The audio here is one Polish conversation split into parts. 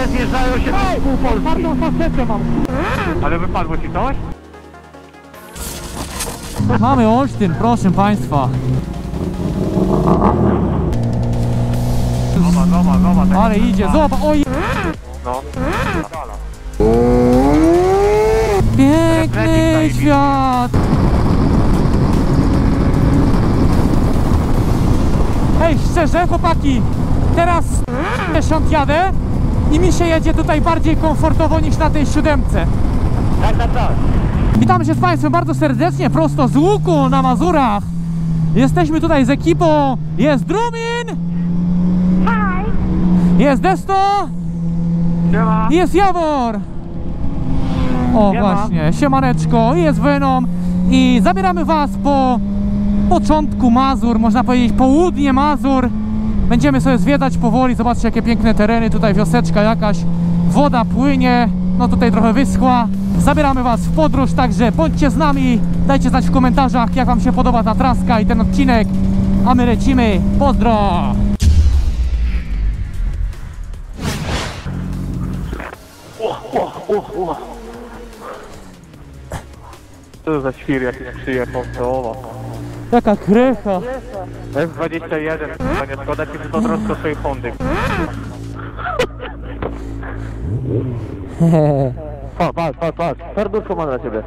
motocykle zjeżdżają się z pół Polski. Twardą facetę mam. Ale wypadło ci coś? Mamy Olsztyn, proszę państwa. Zobacz. Ale idzie, zobacz, oj. No. Piękny świat. Hej, szczerze chłopaki, teraz 50 jadę i mi się jedzie tutaj bardziej komfortowo niż na tej 7. Tak. Witam się z państwem bardzo serdecznie, prosto z Łuku na Mazurach. Jesteśmy tutaj z ekipą, jest Drumin. Hi. Jest Desto. Siema. I jest Jawor. O, Siema. właśnie, siemaneczko, jest Venom. I zabieramy was po początku Mazur, można powiedzieć południe Mazur. Będziemy sobie zwiedzać powoli, zobaczcie jakie piękne tereny, tutaj wioseczka jakaś, woda płynie, no tutaj trochę wyschła. Zabieramy was w podróż, także bądźcie z nami, dajcie znać w komentarzach jak wam się podoba ta traska i ten odcinek, a my lecimy, pozdro! Co za świr jak przyjechał, to Jaka krecha! F21, nie szkoda ci to troszkę swojej Hondy. Patrz, serduszko ma dla ciebie.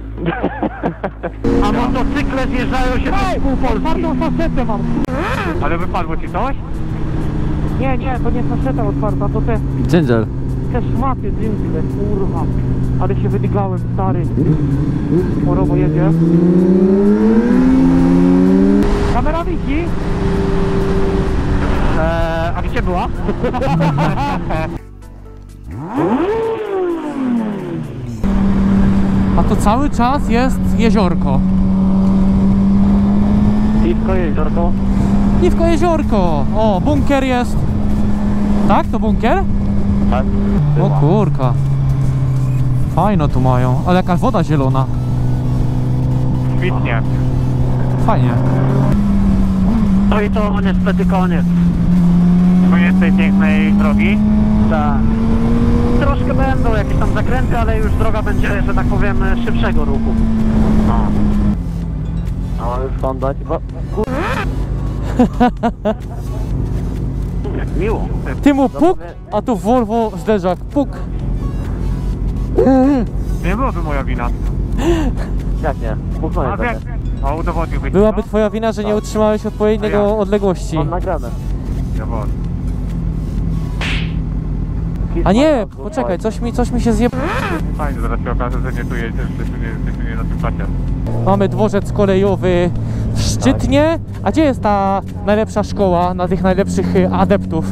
A motocykle zjeżdżają się z pół Polski. Twardą facetę mam. Ale wypadło ci coś? Nie, to nie faceta otwarta, to te Ginger. szmaty dymne, kurwa. Ale się wydygałem, stary. Chorobo jedzie. Kamera Wiki. A gdzie była? A to cały czas jest jeziorko. Piwko, jeziorko. Piwko jeziorko. O, bunkier jest. Tak? To bunkier? Tak. O kurka. Fajno tu mają, ale jaka woda zielona. Świetnie. Fajnie. No i to niestety koniec. Koniec tej pięknej drogi? Tak. Troszkę będą jakieś tam zakręty, ale już droga będzie, że tak powiem, szybszego ruchu. No. No już Honda ci Jak miło. Ty mu puk, a tu Volvo zderzak. Puk. Nie byłoby moja wina. Jak nie? A jak? A udowodniłbyś Byłaby to? twoja wina, że nie utrzymałeś odpowiedniego A jak? odległości. Mam nagrane. Dowodzi. A nie, poczekaj, coś mi się zje... Fajnie, zaraz się okaże, że nie tu jedziesz, że nie na tym pacie. Mamy dworzec kolejowy w Szczytnie. A gdzie jest ta najlepsza szkoła na tych najlepszych adeptów?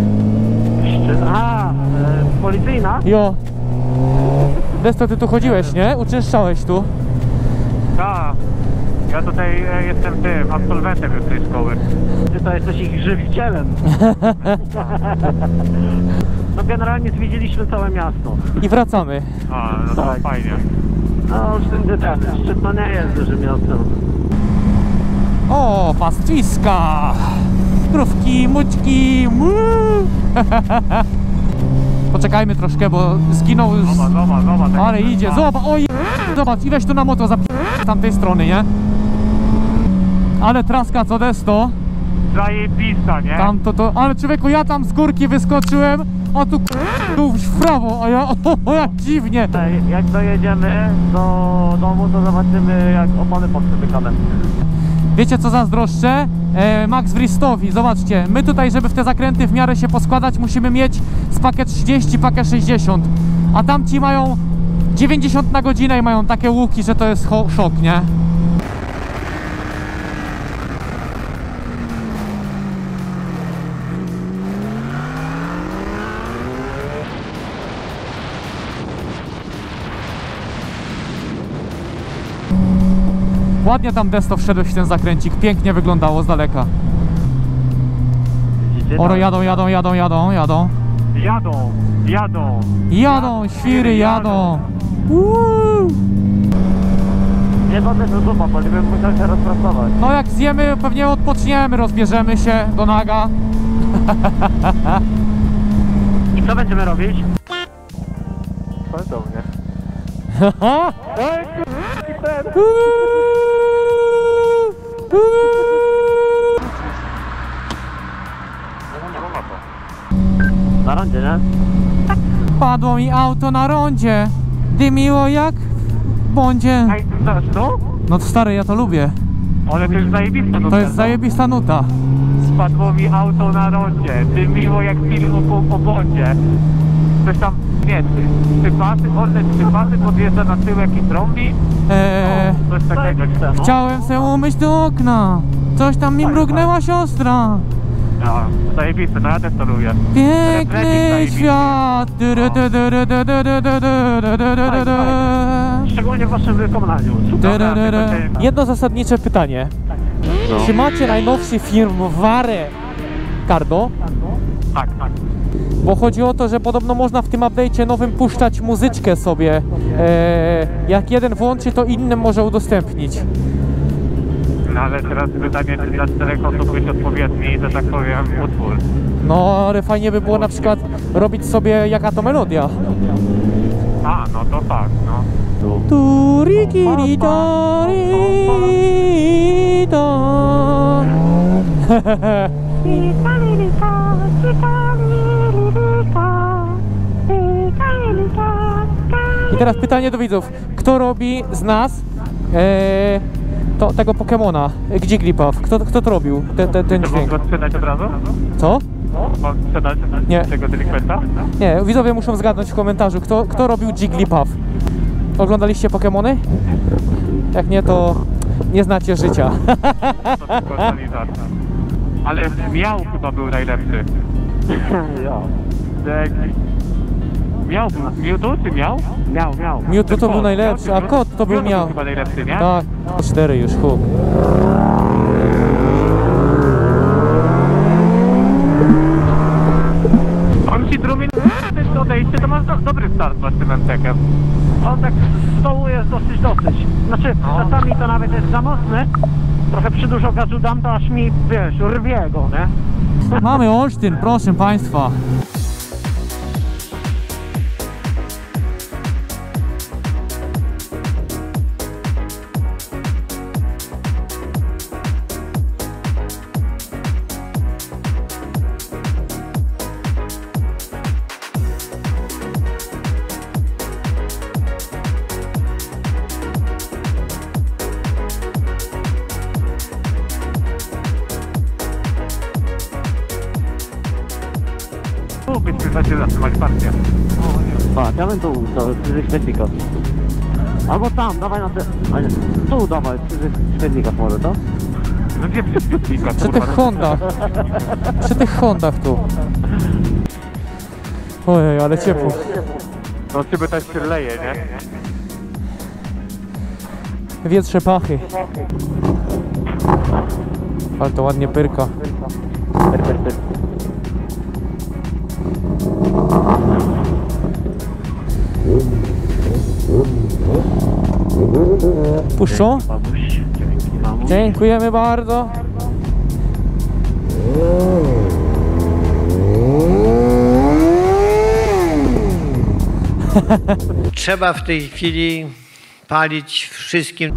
A, policyjna? Jo. Desto, ty tu chodziłeś, nie? Uczęszczałeś tu. Tak. Ja tutaj jestem tym, absolwentem już tej szkoły. Ty to jesteś ich żywicielem. No generalnie zwiedziliśmy całe miasto. I wracamy. A, no to Tak. fajnie. No, Szczytno nie jest dużym miastem. O, pastwiska! Krówki, mućki, mu. Poczekajmy troszkę, bo zginął z... Zobacz. Ale idzie, zobacz, oj! Zobacz, i weź tu na moto z tamtej strony, nie? Ale traska, co Desto? Zajebista, nie? Tam to... Ale człowieku, ja tam z górki wyskoczyłem, a tu w prawo, a ja... O, jak dziwnie! Jak dojedziemy do domu, to zobaczymy, jak opony podpychane. Wiecie co zazdroszczę? Max Wristowi, zobaczcie, my tutaj, żeby w te zakręty w miarę się poskładać, musimy mieć z pakę 30, pakę 60, a tamci mają 90 na godzinę i mają takie łuki, że to jest szok, nie? Ładnie tam Desto wszedłeś w ten zakręcik, pięknie wyglądało z daleka. Oro, jadą. Jadą, świry jadą. Nie będę do zupa, bo nie bym musiał się rozpracować. No jak zjemy, pewnie odpoczniemy, rozbierzemy się do naga. Co będziemy robić? Chodź do mnie. Haha! Na rondzie, nie? Padło mi auto na rondzie. Dymiło jak w bądzie. Ej, co? No to stary, ja to lubię. Ale to jest zajebista nuta. To jest zajebista nuta. Spadło mi auto na rondzie. Dymiło jak film o Bondzie. Coś tam, nie, trzy pasy podjeżdża na tyłek i trąbi. Coś takiego. No. Chciałem se umyć do okna. Coś tam mi mrugnęła siostra. No, zajebiste, no ja też to lubię. Piękny świat. Szczególnie w waszym wykonaniu. Jedno zasadnicze pytanie. Czy macie najnowszy firmware Cardo? Tak. Bo chodzi o to, że podobno można w tym update'cie nowym puszczać muzyczkę sobie. Jak jeden włączy, to innym może udostępnić. No ale teraz pytanie, czy dla 4 osób jest odpowiedni, że tak powiem, utwór. No, ale fajnie by było na przykład robić sobie jaka to melodia. A, no to tak, no. I teraz pytanie do widzów. Kto robi z nas tego Pokemona, Jigglypuff? Kto to robił, ten To dźwięk? mogę sprzedać od razu? Co? Mam sprzedać Nie. tego delikwenta? Nie, widzowie muszą zgadnąć w komentarzu, kto robił Jigglypuff. Oglądaliście Pokemony? Jak nie, to nie znacie życia. To tylko organizacja. Ale Miał chyba był najlepszy. Ja. Miał był. Mewtwo czy Miał? Miał. Mewtwo to był najlepszy, a kot to był Miał. Chyba najlepszy, nie? Tak, 4 już, hu. On ci drugi odejście, to masz dobry start z tym MTK-em. On tak z dołu jest dosyć. Znaczy, czasami to nawet jest za mocny. Trochę przy dużo gazu dam, to aż mi, wiesz, rwie go, nie? Mamy Olsztyn, proszę Państwa. Byśmy zaczęli zatrzymać partię. Tak, ja bym tu, do świetnika. Albo tam, dawaj na te... A nie, tu dawaj, świetnika może, to? No gdzie przy Piotrnika, Przy tych Hondach. Przy tych Hondach tu. Ojej, ale ciepło. No ciebie też się leje, nie? Wietrze pachy. Ale to ładnie pyrka. Puszczą? Dziękujemy bardzo. Trzeba w tej chwili palić wszystkim.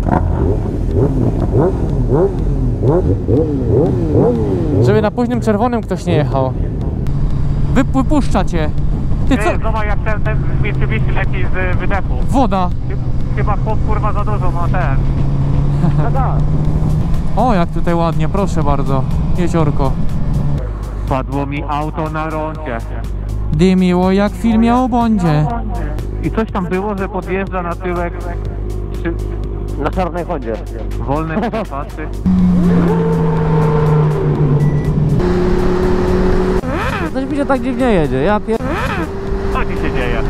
Żeby na późnym czerwonym ktoś nie jechał. Wypuszcza cię. Ty co? Zobacz jak ten Mitsubishi leci z wydechu. Woda. Chyba chłop kurwa za dużo ma ten. O, jak tutaj ładnie, proszę bardzo. Jeziorko. Padło mi auto na rondzie. Dymiło jak w filmie o Bondzie. I coś tam było, że podjeżdża na tyłek przy Na czarnej Hondzie. wolnym pasy. Coś mi się tak dziwnie jedzie, ja Co ci się dzieje?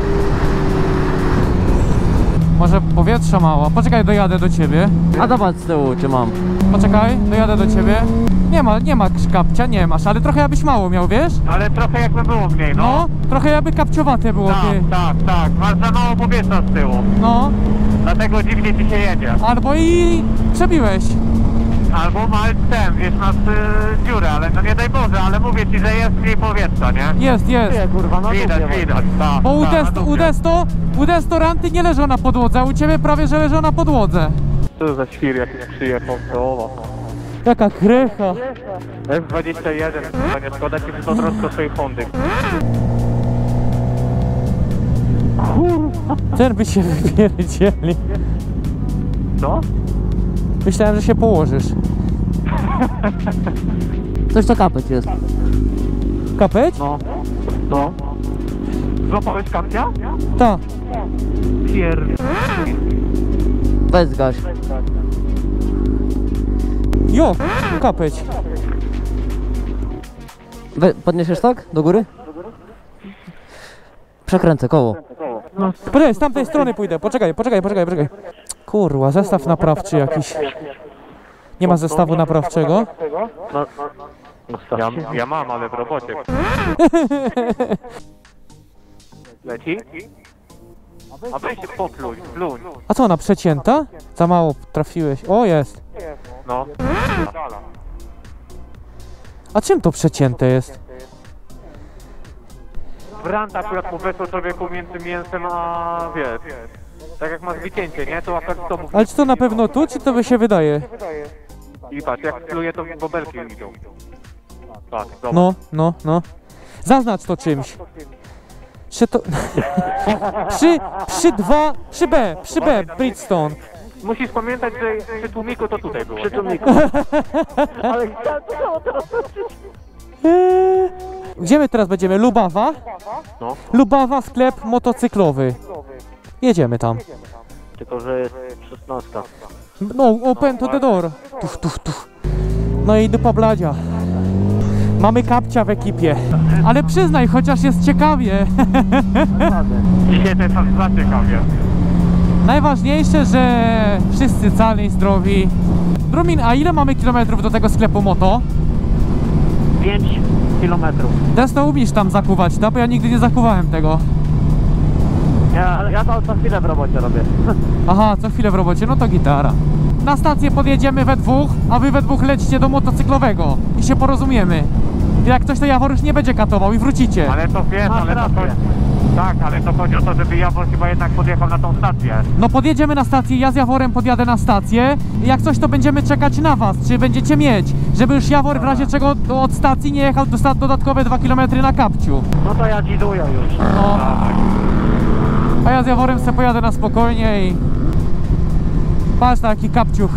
Może powietrza mało. Poczekaj, dojadę do ciebie. A zobacz z tyłu, czy mam. Poczekaj, dojadę do ciebie. Nie ma kapcia, nie masz, ale trochę jakbyś mało miał, wiesz? Ale trochę jakby było mniej, no. No, trochę jakby kapciowate było, ty. Tak. Masz za mało powietrza z tyłu. No, Dlatego dziwnie ci się jedzie. albo i przebiłeś. Albo masz ten, wiesz, masz dziurę, ale no nie daj Boże, ale mówię ci, że jest mniej powietrza, nie? Jest, jest. Nie, kurwa, na Widać, dupie, widać, tak. Bo tak, u destoranty nie leżą na podłodze, a u ciebie prawie że leżą na podłodze. Co za świr jakiś przyjechał, to Jaka krecha. F21, to nie szkoda ci to troszkę swojej Hondy. Ten by się wypierdzieli. Co? Myślałem, że się położysz. Coś to kapeć jest. Kapeć? No. No. Złapałeś kapcia? Ta. Pier... Weź zgaś. Jo, kapeć. Podniesiesz tak? Do góry? Przekręcę koło. Poczekaj, z tamtej strony pójdę. Poczekaj. Kurwa, zestaw naprawczy jakiś. Nie ma zestawu naprawczego? Ja mam, ale w robocie. Leci? A weź się popluj, pluń. A co, ona przecięta? Za mało trafiłeś. O, jest. No. A czym to przecięte jest? Brand akurat mu weszło człowieku między mięsem a wiesz. Tak jak masz wycięcie, nie? To akurat to mówi. Ale czy to na pewno tu, czy to by się wydaje? I patrz, jak pluje to bobelki idą. Tak, zobacz. No. Zaznacz to czymś. Przy to... przy B, Bridgestone. Musisz pamiętać, że przy tłumiku to tutaj było. Przy tłumiku. Ale chciałem to samo teraz patrzeć. Gdzie my teraz będziemy? Lubawa? No. Lubawa, sklep motocyklowy. Jedziemy tam. Tylko, że jest 16. No, open to the door. Tuf. No i dupa bladzia. Mamy kapcia w ekipie. Ale przyznaj, chociaż jest ciekawie. Dzisiaj to jest aż za ciekawie. Najważniejsze, że wszyscy cali i zdrowi. Drumin, a ile mamy kilometrów do tego sklepu moto? 5 kilometrów. Desto umiesz tam zakuwać, no? Bo ja nigdy nie zakuwałem tego. Ja to co chwilę w robocie robię. Aha, co chwilę w robocie, no to gitara. Na stację podjedziemy we dwóch, a wy we dwóch lecicie do motocyklowego i się porozumiemy. Jak ktoś to Jawor już nie będzie katował i wrócicie. Ale to wiesz, Masz ale to rację. chodzi... Tak, ale to chodzi o to, żeby Jawor chyba jednak podjechał na tą stację. No podjedziemy na stację, ja z Jaworem podjadę na stację i jak coś to będziemy czekać na was, czy będziecie mieć, żeby już Jawor w razie czego od stacji nie jechał dodatkowe 2 km na kapciu. No to ja dziduję już. No. A ja z Jaworem se pojadę na spokojnie i... Patrz taki kapciuch.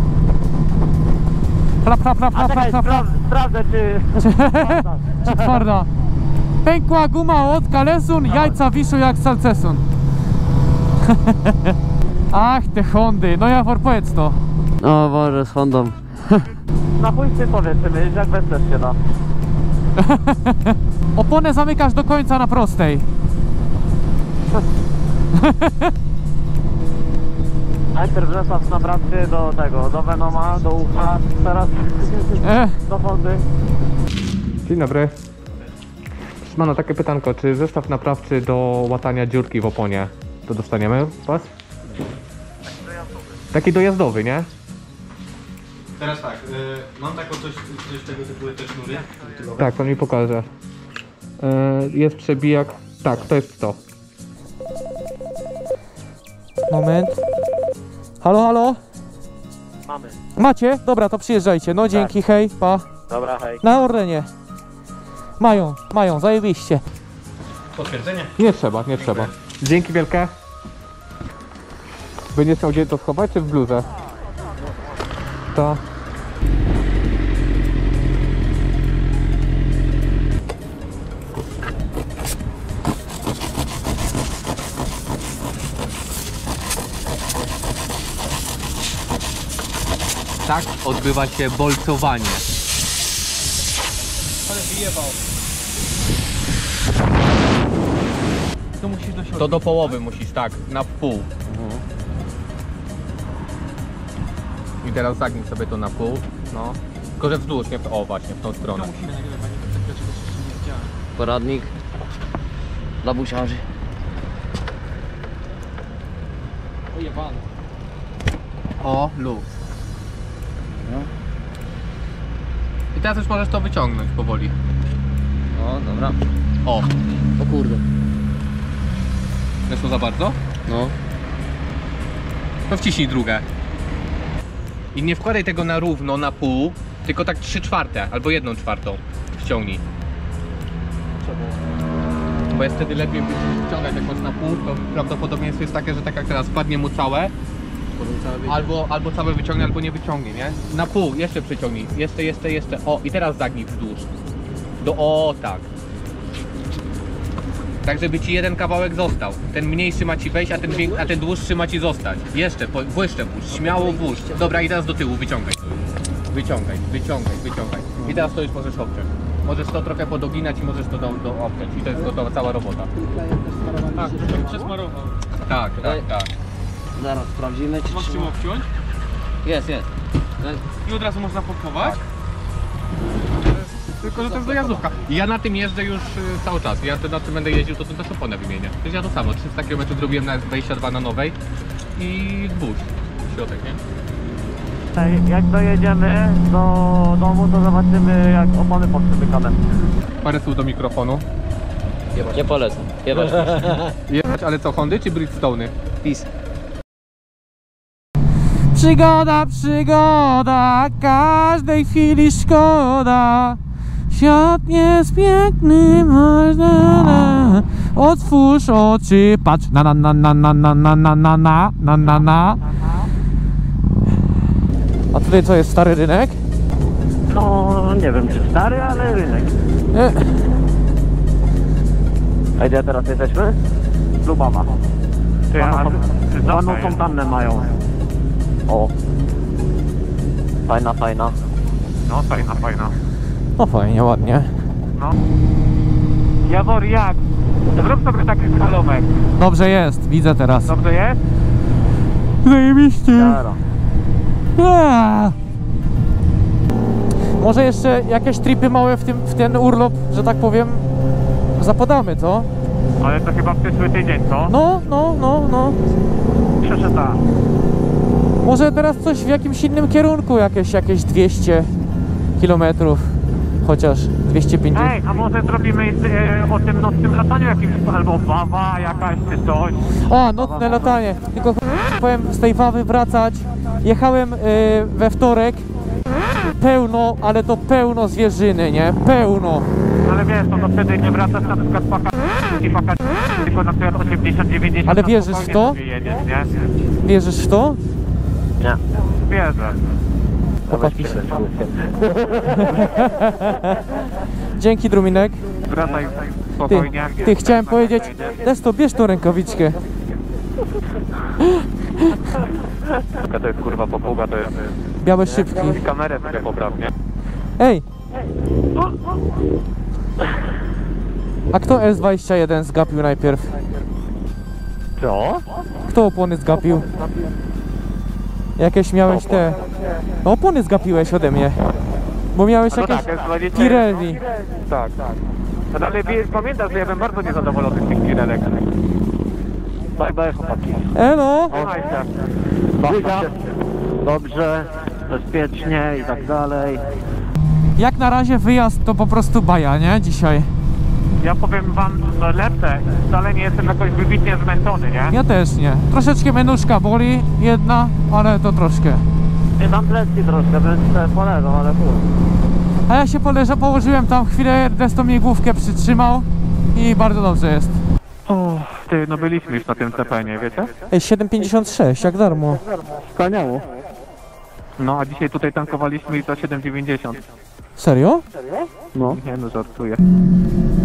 Plap. Czekaj, sprawdzę czy... Czy twarda. Pękła guma od kalesun, jajca wiszą jak salcesun. Ach, te Hondy. No Jawor, powiedz to. O Boże, z Hondą. Na chuj ty powiedzmy, jak bez też się da. Oponę zamykasz do końca na prostej. Najpierw zestaw naprawczy do tego, do Venoma, do ucha, teraz do Hondy. Dzień dobry. Mam takie pytanko, czy zestaw naprawczy do łatania dziurki w oponie to dostaniemy was? Taki dojazdowy, nie? Teraz tak, mam taką coś tego typu te sznury. Tak, pan mi pokaże. Jest przebijak. Tak, to jest to. Moment. Halo? Mamy. Macie? Dobra, to przyjeżdżajcie. No dzięki, hej, pa. Dobra, hej. Na Orlenie. Mają, zajebiście. Potwierdzenie? Nie trzeba. Dzięki wielkie. Będziesz chciał gdzie to schować, czy w bluzę? To. Tak odbywa się bolcowanie. To musisz do środka. To do połowy musisz, tak, na pół. I teraz zagnij sobie to na pół, no. Tylko że wzdłuż, nie w... O właśnie, w tą stronę. Poradnik dla busiarzy. Ojebany. O, luz. I teraz już możesz to wyciągnąć powoli. No, dobra. O, O kurde. weszło za bardzo? No. To wciśnij drugą. I nie wkładaj tego na równo, na pół, tylko tak 3/4 albo 1/4 wciągnij. Bo jest wtedy lepiej wciągać, jak masz na pół, to prawdopodobieństwo jest takie, że tak jak teraz wpadnie mu całe, albo całe wyciągnie, albo nie wyciągnie, nie? Na pół, jeszcze przyciągnij, jeszcze, o i teraz zagnij wzdłuż. O, tak. Tak, żeby ci jeden kawałek został. Ten mniejszy ma ci wejść, a ten dłuższy ma ci zostać. Jeszcze puść, śmiało włóż. Dobra, i teraz do tyłu, wyciągaj. Wyciągaj. I teraz to już możesz obciąć. Możesz to trochę podoginać i możesz to obciąć. I to jest gotowa cała robota. Tak, przesmarował. Tak. Zaraz sprawdzimy, czy Masz czym trzyma. obciąć Jest. i od razu można pompować. Tylko, że to jest dojazdówka. I ja na tym jeżdżę już cały czas. Ja na tym będę jeździł, to też oponę wymienię. Przecież ja to samo, 300 km zrobiłem na 22 na nowej i dwóch środek, nie? Jak dojedziemy do domu, to zobaczymy, jak opony podprzymykane. Parę słów do mikrofonu. Nie polecam. Jebać. Jechać, ale co, Hondy czy Bridgestone'y? Peace. Przygoda, każdej chwili szkoda. Świat jest piękny, można. Otwórz oczy, patrz, na. A tutaj co jest, stary rynek? No, nie wiem czy stary, ale rynek. A gdzie teraz jesteśmy? Lubawa. Ładną fontannę mają. O. Fajna. No, fajna. No fajnie, ładnie. No. Jawor, jak? Zrób sobie taki skalomek. Dobrze jest, widzę teraz. Dobrze jest? Zajebiście. Jara. Może jeszcze jakieś tripy małe w ten urlop, że tak powiem, zapodamy, co? Ale to chyba w przyszły tydzień, co? No. Przecież tak. Może teraz coś w jakimś innym kierunku, jakieś 200 kilometrów, chociaż 250. Ej, a może zrobimy o tym nocnym lataniu jakimś, albo wawa jakaś czy coś? A, nocne latanie. Tylko powiem, z tej Wawy wracać. Jechałem we wtorek. Pełno, ale to pełno zwierzyny, nie? Pełno. Ale wiesz, to wtedy nie wracasz na przykład paka, tylko na przykład 80-90. Ale wierzysz w to? Jedziesz, nie? Wierzysz w to? Nie. Wierzę. Chłopaki. Dzięki, Druminek. Wracaj spokojnie. Ty chciałem powiedzieć, Desto, bierz tą rękawiczkę. To jest kurwa popuga, to jest... Białe szybki. Kamerę sobie poprawnie. Ej! A kto S21 zgapił najpierw? Co? Kto opony zgapił? Jakieś miałeś te... No, opony zgapiłeś ode mnie. Bo miałeś jakieś Pirelli. Tak. No dalej pamiętasz, że ja byłem bardzo niezadowolony z tych Pirelek. Bye chłopaki. Elo! Dobrze, bezpiecznie i tak dalej. Jak na razie wyjazd to po prostu baja, nie? Dzisiaj. Ja powiem wam, że lecę, wcale nie jestem jakoś wybitnie zmęczony, nie? Ja też nie. Troszeczkę menuszka boli, jedna, ale to troszkę. Nie mam plecy troszkę, więc polegam, ale A ja się położyłem tam chwilę, Desto mi główkę przytrzymał i bardzo dobrze jest. O, ty, no byliśmy już na tym CPN-ie, wiecie? Ej, 7,56, jak darmo. Wspaniało. No, a dzisiaj tutaj tankowaliśmy i za 7,90. Serio? No. Nie no, żartuję.